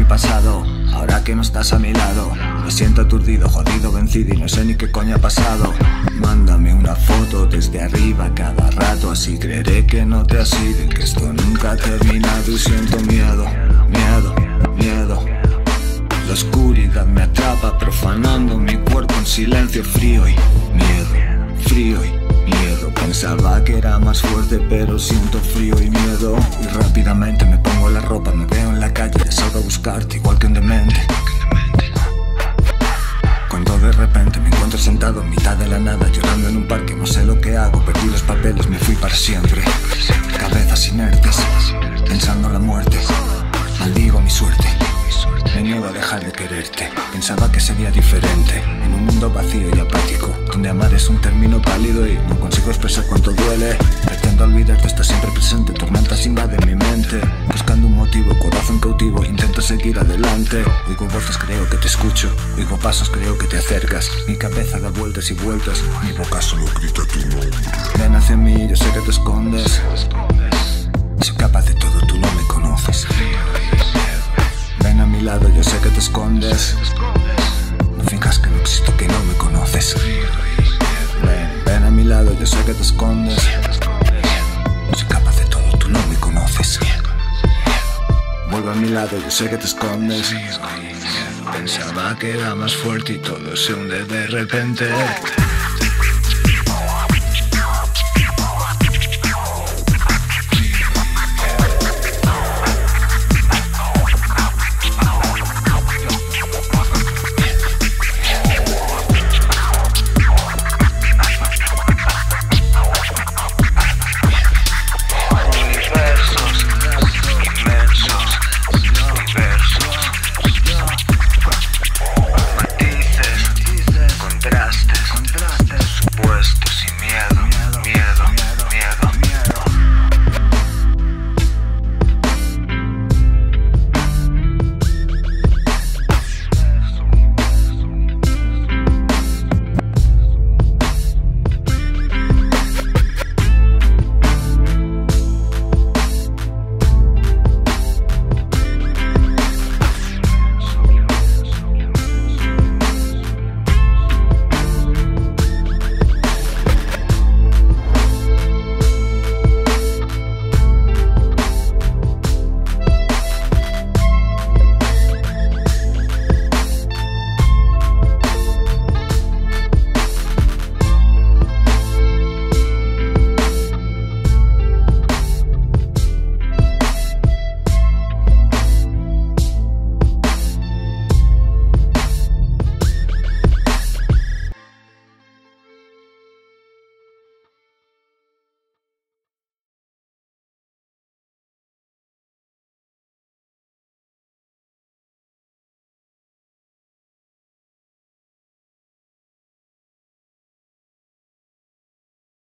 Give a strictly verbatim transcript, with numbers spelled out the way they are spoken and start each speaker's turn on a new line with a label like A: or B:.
A: mi pasado, ahora que no estás a mi lado. Me siento aturdido, jodido, vencido y no sé ni qué coño ha pasado. Mándame una foto desde arriba cada rato, así creeré que no te has ido y que esto nunca ha terminado. Y siento miedo, miedo, miedo. La oscuridad me atrapa, profanando mi cuerpo en silencio frío y miedo, frío y miedo. Pensaba que era más fuerte, pero siento frío y miedo. Y rápidamente me pongo la ropa, me veo en la calle, salgo a buscarte igual que un demente. Cuando de repente me encuentro sentado en mitad de la nada, llorando en un parque, no sé lo que hago, perdí los papeles, me fui para siempre. Cabezas inertes, pensando en la muerte, maldigo mi suerte. Me niego a dejar de quererte. Pensaba que sería diferente en un mundo vacío y apático, donde amar es un término pálido y no consigo expresar cuánto duele. Pretendo olvidarte, estás siempre presente, tormentas invaden mi mente. Buscando un motivo, corazón cautivo, intento seguir adelante. Oigo voces, creo que te escucho. Oigo pasos, creo que te acercas. Mi cabeza da vueltas y vueltas, mi boca solo grita tu nombre. Ven hacia mí, yo sé que te escondes. Soy capaz de todo, tú no me conoces. Ven a mi lado, yo sé que te escondes. No finjas que no existo, que no me conoces. Ven, ven a mi lado, yo sé que te escondes. Soy capaz de todo, tú no me conoces. Vuelve a mi lado, yo sé que te escondes. Pensaba que era más fuerte y todo se hunde de repente.